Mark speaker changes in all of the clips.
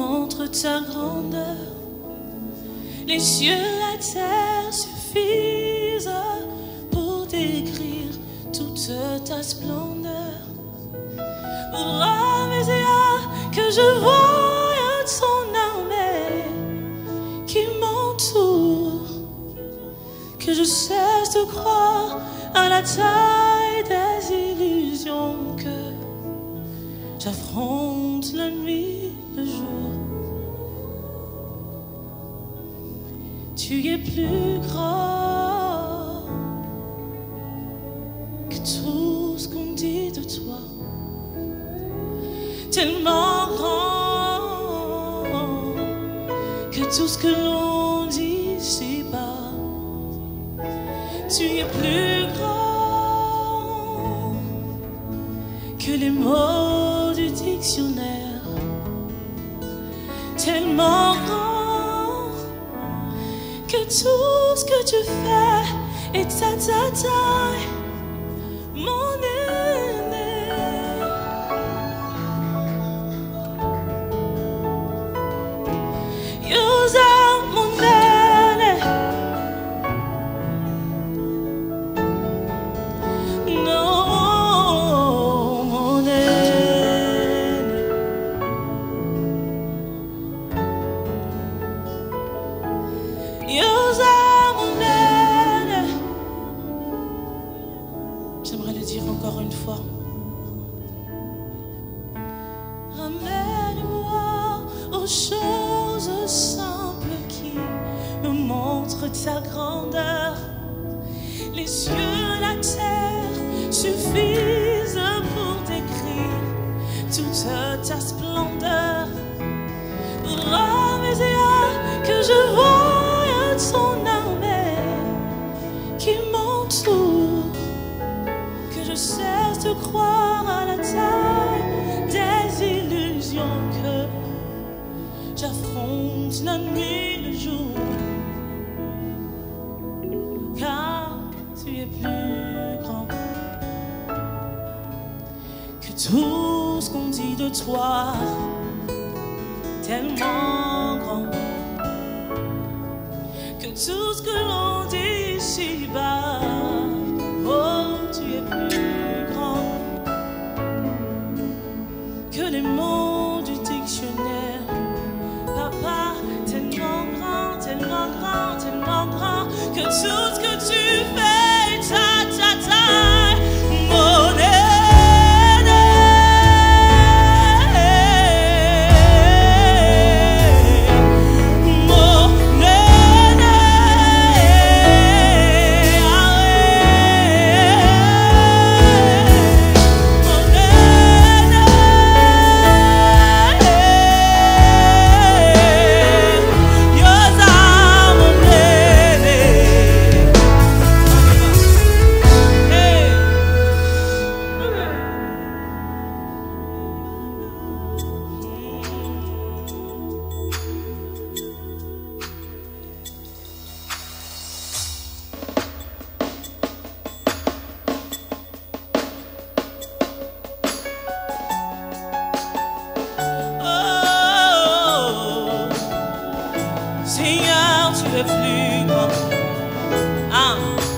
Speaker 1: montre ta grandeur. Les cieux, la terre suffisent pour décrire toute ta splendeur. Oh, mes yeux, que je voie ton armée qui m'entoure, que je cesse de croire à la taille des illusions, que j'affronte la nuit, le jour. Tu es plus grand que tout ce qu'on dit de toi, tellement grand que tout ce que l'on dit ici-bas. Tu es plus grand que les mots du dictionnaire, tellement grand que tout ce que tu fais est à ta taille, mon aîné. Yosa, mon aîné. Non, mon aîné. Yosa, mon aîné. J'aimerais le dire encore une fois. Ramène-moi aux choses simples qui me montrent ta grandeur. Les cieux, la terre suffisent pour décrire toute ta splendeur. Oh, mes yeux, que je voie ton armée qui m'entoure, que je cesse de croire à la taille des illusions, que j'affronte la nuit, le jour, car tu es plus grand que tout ce qu'on dit de toi, tellement grand que tout ce que l'on dit ici-bas. Oh, tu es plus grand que les mots du dictionnaire. Papa, tellement grand, tellement grand, tellement grand que tout ce que tu fais est à ta taille, mon aîné. Seigneur, tu es plus grand. Ah.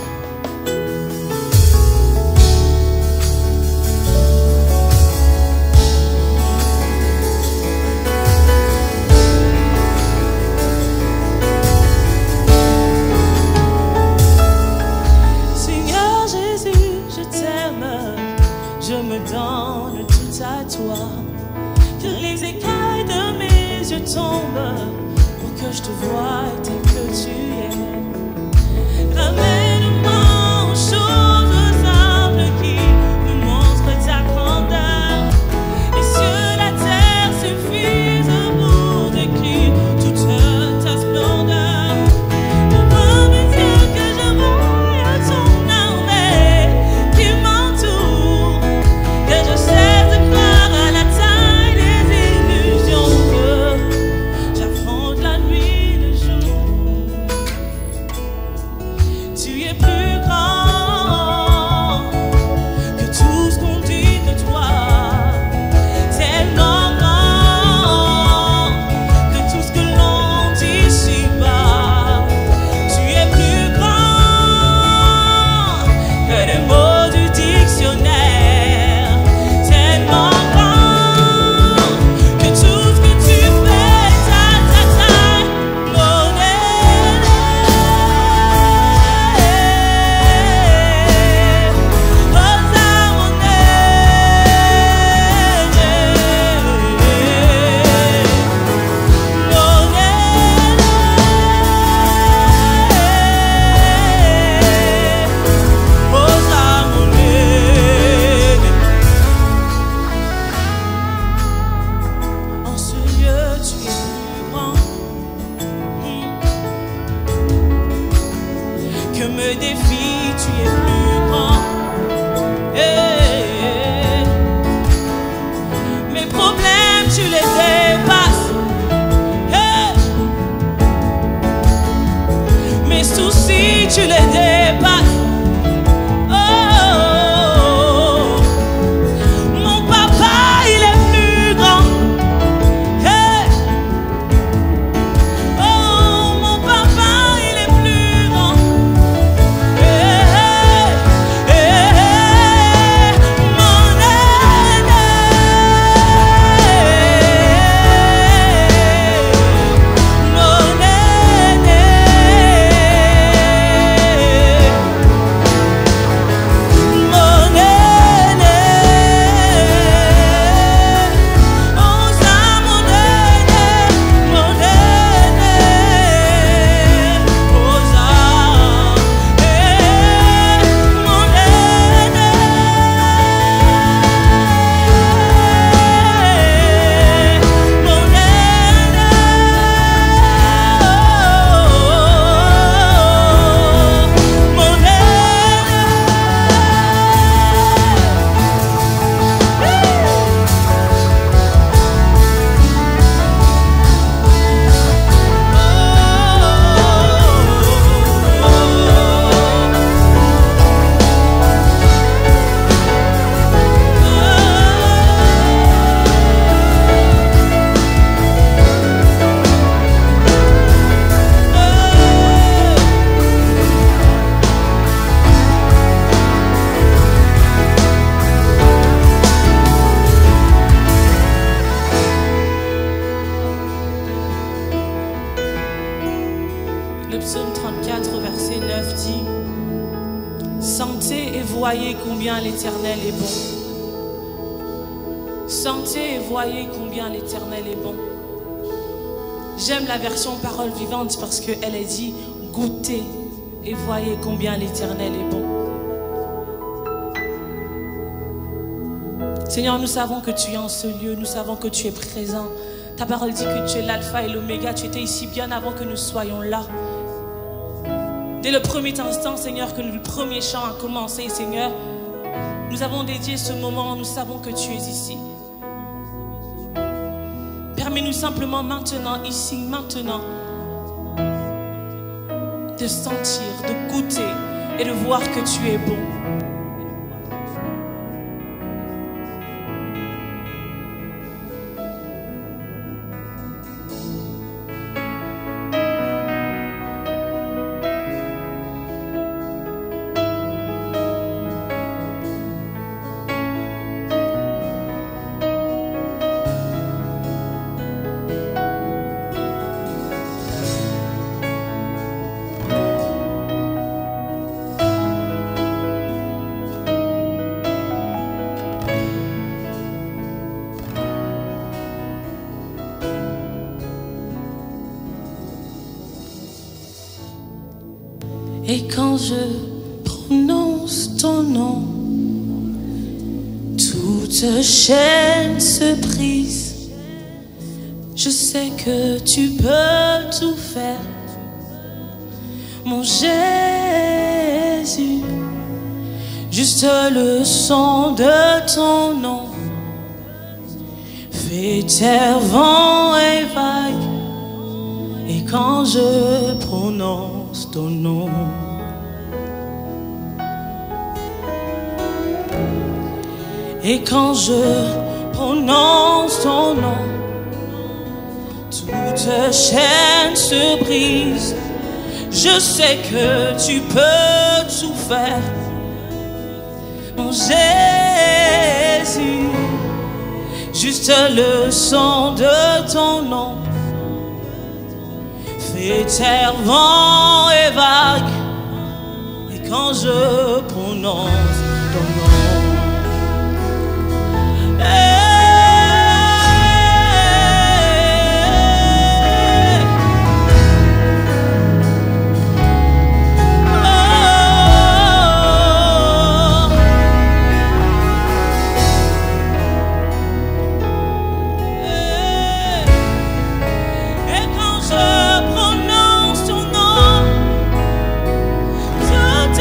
Speaker 1: Seigneur Jésus, je t'aime, je me donne tout à toi. Que les écailles de mes yeux tombent, que je te vois tel que tu es. Ramène-moi aux choses simples qui me montrent ta grandeur. Les cieux, la terre suffisent pour décrire toute ta splendeur. Oh, mes yeux, que je voie ton armée qui m'entoure, que je cesse de croire à la taille des illusions, que j'affronte la nuit, le jour. les défis, tu es plus grand. Mes problèmes, tu les dépasses. Mes soucis, tu les dépasses. Mon papa, il est plus grand. Mon papa, il est plus grand. Mon aîné, mon aîné. Le psaume 34 au verset 9 dit: Sentez et voyez combien l'Éternel est bon. Sentez et voyez combien l'Éternel est bon. J'aime la version parole vivante parce qu'elle est dit: goûtez et voyez combien l'Éternel est bon. Seigneur, nous savons que tu es en ce lieu, nous savons que tu es présent. Ta parole dit que tu es l'alpha et l'oméga, tu étais ici bien avant que nous soyons là. Dès le premier instant, Seigneur, que le premier chant a commencé, Seigneur, nous avons dédié ce moment, nous savons que tu es ici. Permets-nous simplement maintenant, ici, maintenant, de sentir, de goûter et de voir que tu es bon. Et quand je prononce ton nom, toute chaîne se brise. Je sais que tu peux tout faire, mon Jésus. Juste le son de ton nom fait taire vent et vague. Et quand je prononce ton nom, et quand je prononce ton nom, toute chaîne se brise. Je sais que tu peux tout faire, mon Jésus. Juste le son de ton nom fait taire vent et vague. Et quand je prononce ton nom,
Speaker 2: Toute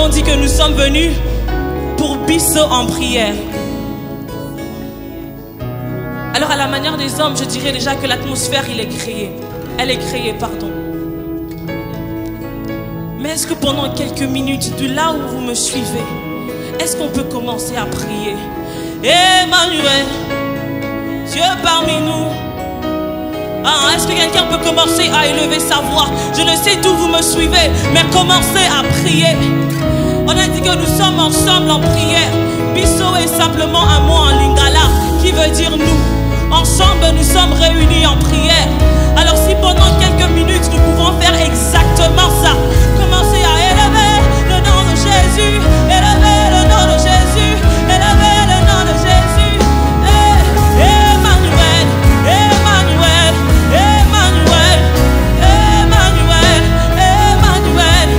Speaker 1: avons dit que nous sommes venus pour Bissau en prière. Alors à la manière des hommes, je dirais déjà que l'atmosphère, elle est créée, pardon. Mais est-ce que pendant quelques minutes, de là où vous me suivez, est-ce qu'on peut commencer à prier? Emmanuel, Dieu parmi nous. Ah, est-ce que quelqu'un peut commencer à élever sa voix? Je ne sais d'où vous me suivez, mais commencez à prier. On a dit que nous sommes ensemble en prière. Bissau est simplement un mot en lingala qui veut dire nous. Ensemble, nous sommes réunis en prière. Alors si pendant quelques minutes, nous pouvons faire exactement ça. Commencez à élever le nom de Jésus. Élever le nom de Jésus. Élever le nom de Jésus. Emmanuel, Emmanuel, Emmanuel, Emmanuel, Emmanuel,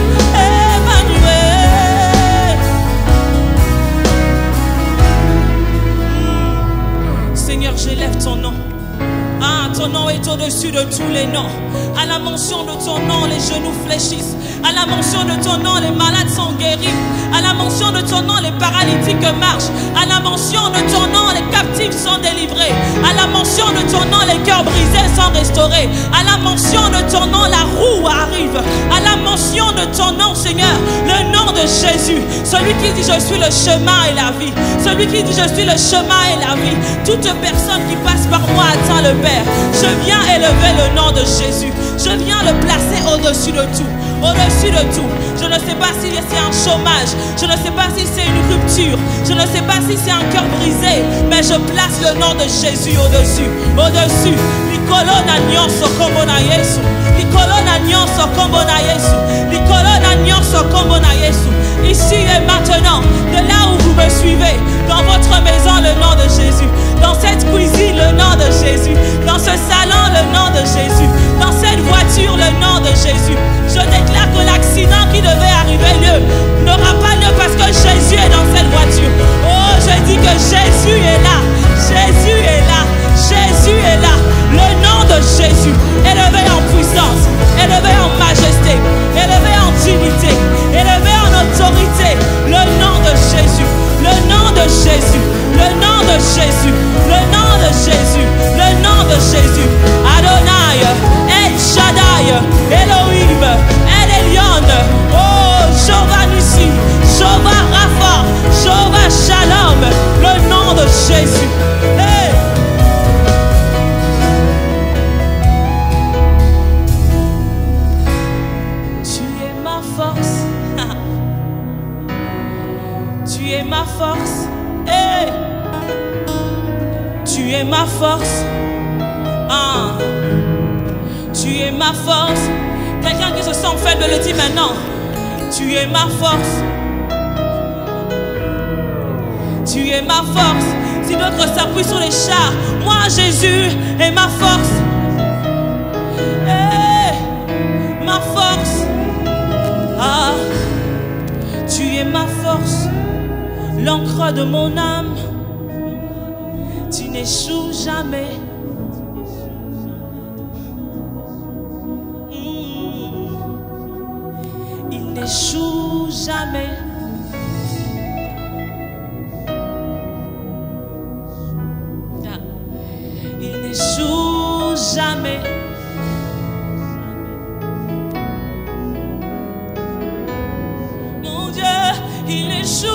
Speaker 1: Emmanuel. Seigneur, j'élève ton nom. Ah, ton nom est au-dessus de tous les noms. À la mention de ton nom, les genoux fléchissent. À la mention de ton nom, les malades sont guéris. À la mention de ton nom, les paralytiques marchent. À la mention de ton nom, les captifs sont délivrés. À la mention de ton nom, les cœurs brisés sont restaurés. À la mention de ton nom, la roue arrive. À la mention de ton nom, Seigneur, le nom de Jésus. Celui qui dit je suis le chemin et la vie. Celui qui dit je suis le chemin et la vie. Toute personne qui passe par moi atteint le Père. Je viens élever le nom de Jésus. Je viens le placer au-dessus de tout. Au-dessus de tout. Je ne sais pas si c'est un chômage. Je ne sais pas si c'est une rupture. Je ne sais pas si c'est un cœur brisé. Mais je place le nom de Jésus au-dessus. Au-dessus. Likolona nyonso kombo na Yesu. Likolona nyonso kombo na Yesu. Likolona nyonso kombo na Yesu. Ici et maintenant, de là où vous me suivez, dans votre maison, le nom de Jésus. Dans cette cuisine, le nom de Jésus. Dans ce salon, le nom de Jésus. Dans cette voiture, le nom de Jésus. Je déclare que l'accident qui devait arriver n'aura pas lieu parce que Jésus est dans cette voiture. Oh, je dis que Jésus est là. Jésus est là. Jésus est là. Le nom de Jésus, élevé en puissance, élevé en majesté, élevé en dignité, élevé en autorité. Le nom de Jésus, le nom de Jésus, le nom de Jésus, le nom de Jésus, le nom de Jésus. Adonai, El Shaddai, Elohim, El Elyon. Oh, Jehovah Nissi, Jehovah Rapha, Jehovah Shalom. Le nom de Jésus. Hey. Tu es ma force, hey. Tu es ma force, ah. Tu es ma force. Quelqu'un qui se sent faible le dit maintenant. Tu es ma force. Tu es ma force. Si d'autres s'appuient sur les chars, moi Jésus est ma force. Hey. Ma force, ah. Tu es ma force. L'encre de mon âme, tu n'échoues jamais. Il n'échoue jamais. Il n'échoue jamais. Mon Dieu, il n'échoue.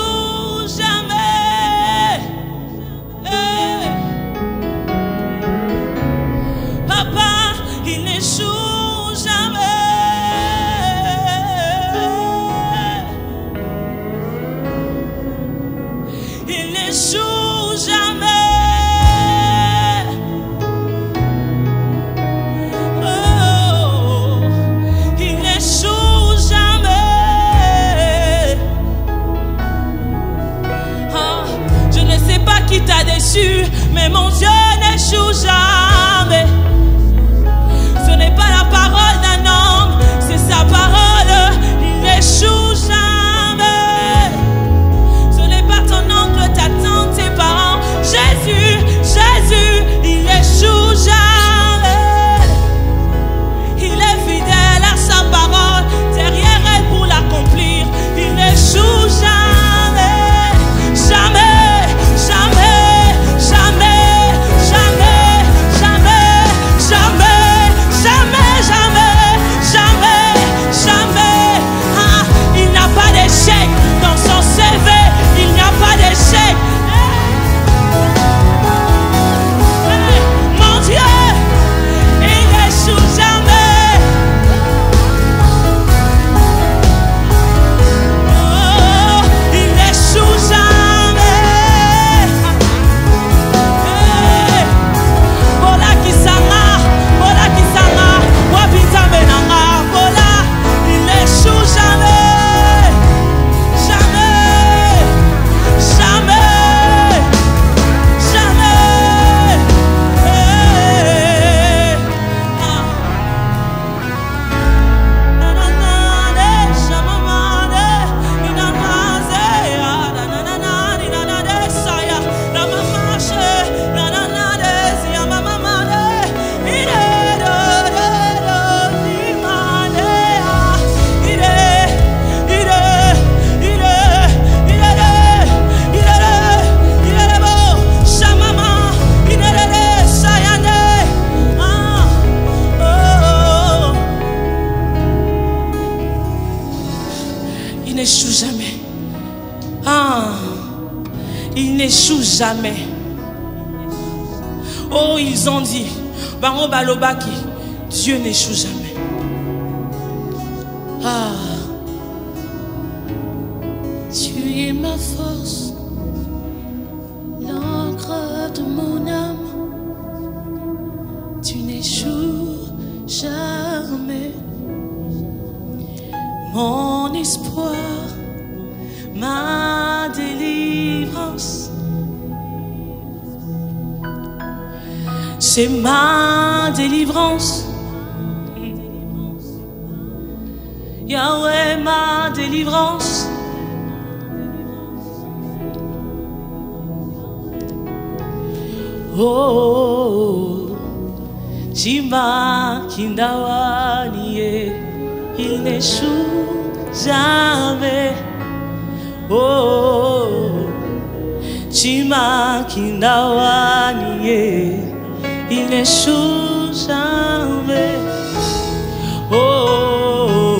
Speaker 1: Mais mon Dieu n'échoue jamais. Ce n'est pas la parole d'un homme, c'est sa parole. Il n'échoue jamais. Ce n'est pas ton oncle, ta tante, tes parents. Jésus, Jésus, il n'échoue jamais. Il est fidèle à sa parole, derrière elle pour l'accomplir. Il n'échoue n'échoue jamais. Ah, il n'échoue jamais. Oh, ils ont dit, Baron Balobaki, Dieu n'échoue jamais. Ah, tu es ma force, l'encre de mon âme. Tu n'échoues jamais. Mon espoir, ma délivrance, c'est ma délivrance. Yahweh, ma délivrance. Oh, Chima Kindawani, il n'échoue jamais. Oh, Chima Kindawani, il n'échoue jamais. Oh,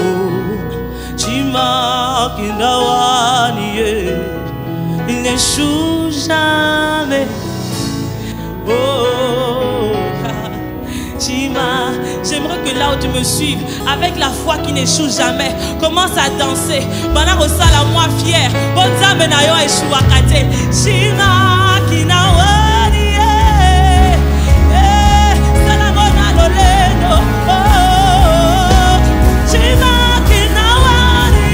Speaker 1: Chima Kindawani, il n'échoue jamais. Oh, Chima, j'aimerais que là où tu me suives, avec la foi qui n'échoue jamais, commence à danser. Bana Rosala, moi fier. Bonza Menayo échoue à Kate. Chima Kinawani, Salamona Loleno. Oh, Chima Kinawani,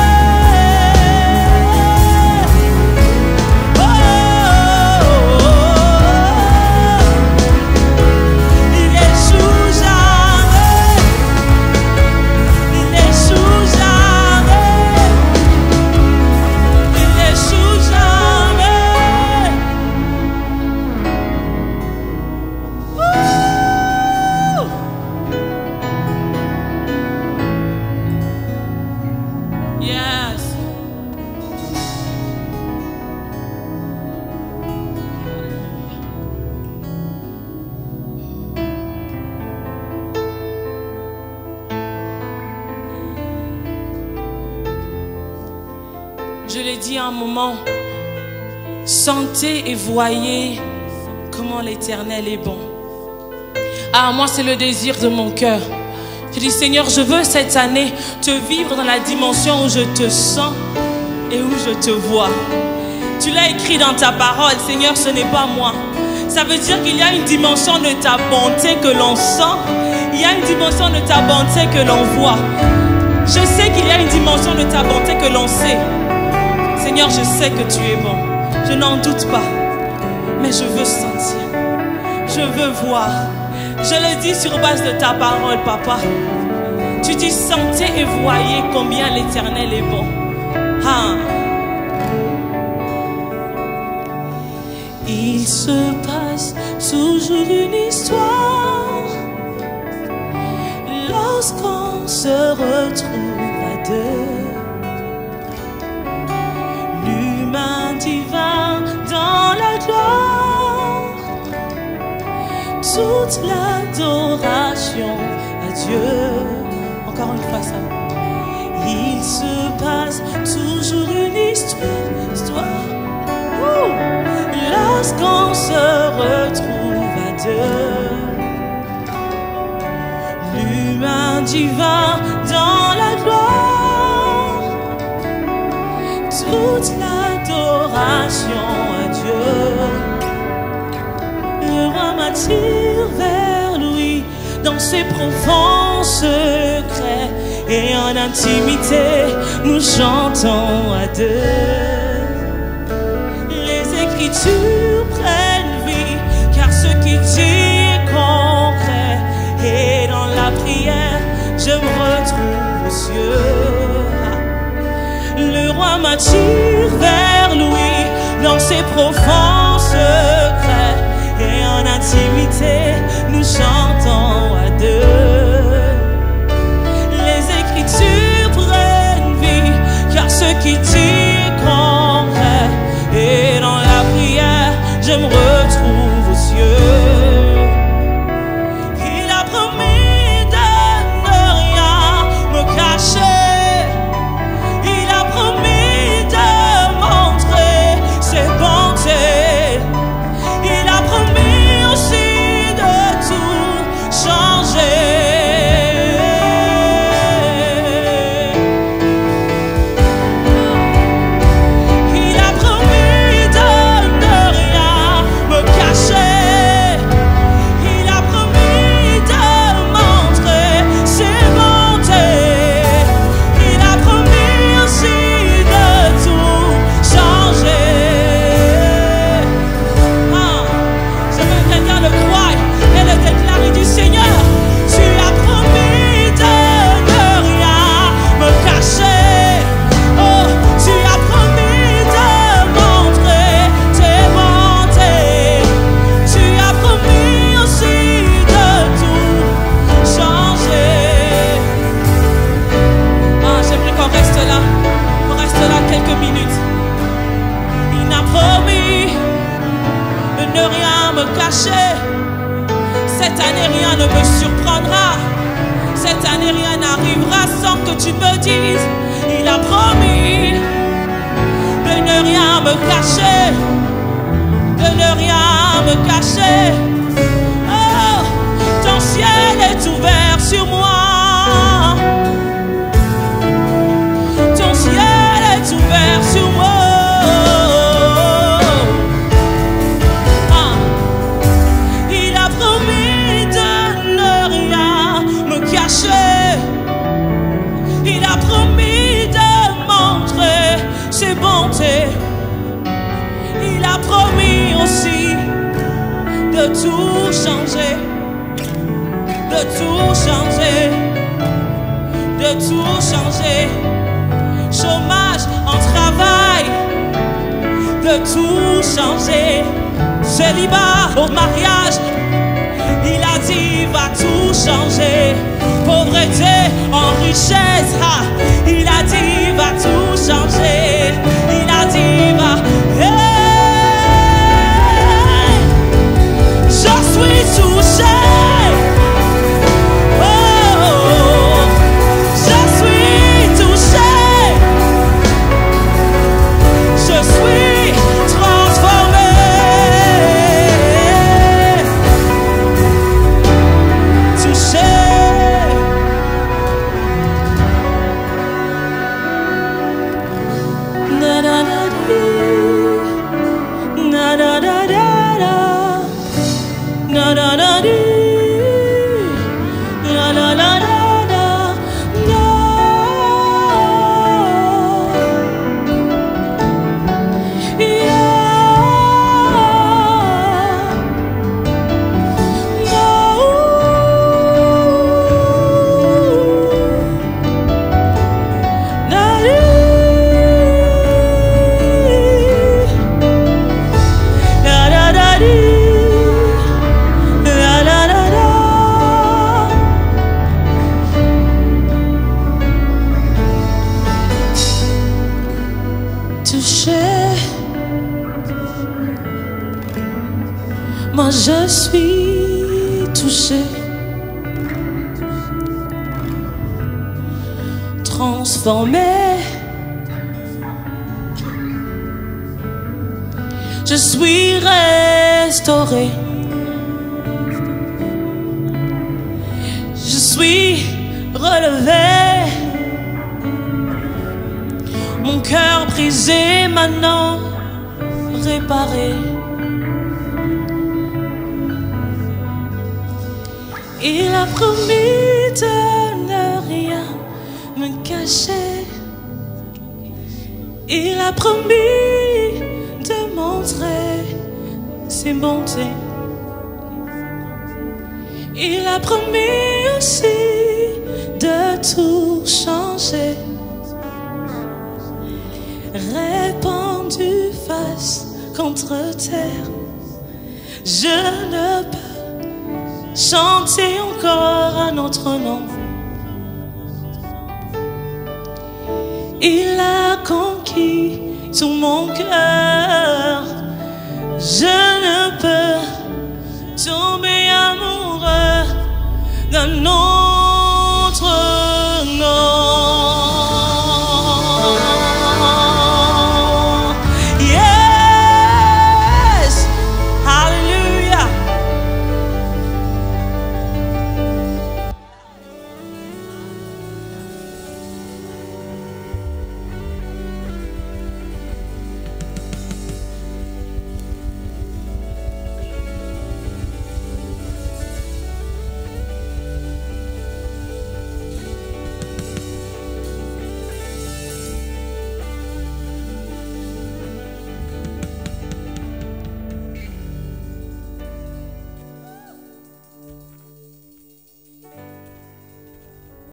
Speaker 1: je l'ai dit à un moment, sentez et voyez comment l'Éternel est bon. Ah, moi c'est le désir de mon cœur. Je dis Seigneur, je veux cette année te vivre dans la dimension où je te sens et où je te vois. Tu l'as écrit dans ta parole, Seigneur, ce n'est pas moi. Ça veut dire qu'il y a une dimension de ta bonté que l'on sent. Il y a une dimension de ta bonté que l'on voit. Je sais qu'il y a une dimension de ta bonté que l'on sait. Seigneur, je sais que tu es bon. Je n'en doute pas. Mais je veux sentir. Je veux voir. Je le dis sur base de ta parole, Papa. Tu dis sentez et voyez combien l'Éternel est bon. Ah. Il se passe toujours une histoire lorsqu'on se retrouve à deux. L'humain divin dans la gloire, toute l'adoration à Dieu. Encore une fois ça. Il se passe toujours une histoire. Lorsqu'on se retrouve à deux, l'humain divin dans la gloire, toute l'adoration à Dieu. Le roi m'attire vers lui dans ses profonds secrets, et en intimité nous chantons à deux. Les Écritures prennent vie, car ce qui dit est concret, et dans la prière je me retrouve aux cieux. Le roi m'attire vers lui dans ses profonds secrets, et en intimité nous chantons à deux. Les Écritures prennent vie, car ce qui dit est concret, et dans la prière je me retrouve aux cieux. Il a promis de ne rien me cacher. Il a promis rien ne me surprendra. Cette année, rien n'arrivera sans que tu me dises. Il a promis de ne rien me cacher, de ne rien me cacher. Oh, ton ciel est ouvert sur moi. Ton ciel est ouvert sur moi. Il a promis de ne rien me cacher. Il a promis de montrer ses bontés. Il a promis aussi de tout changer, de tout changer, de tout changer. Chômage en travail, de tout changer. Célibat au mariage, il a dit va tout changer. Pauvreté en richesse, il a dit va tout changer. Il a dit va. Hey, je suis touché. Oh, je suis touché. Je suis transformé. Touché. Na na na di, na na na da da, na na na di, na na na da da, no. Yeah, no. Na di. Touché, moi je suis touché, transformé, je suis restauré, je suis relevé. Mon cœur brisé, maintenant réparé. Il a promis de ne rien me cacher. Il a promis de montrer ses bontés. Il a promis aussi de tout changer. Répandu face contre terre, je ne peux chanter encore un autre nom. Il a conquis tout mon cœur. Je ne peux tomber amoureux d'un autre.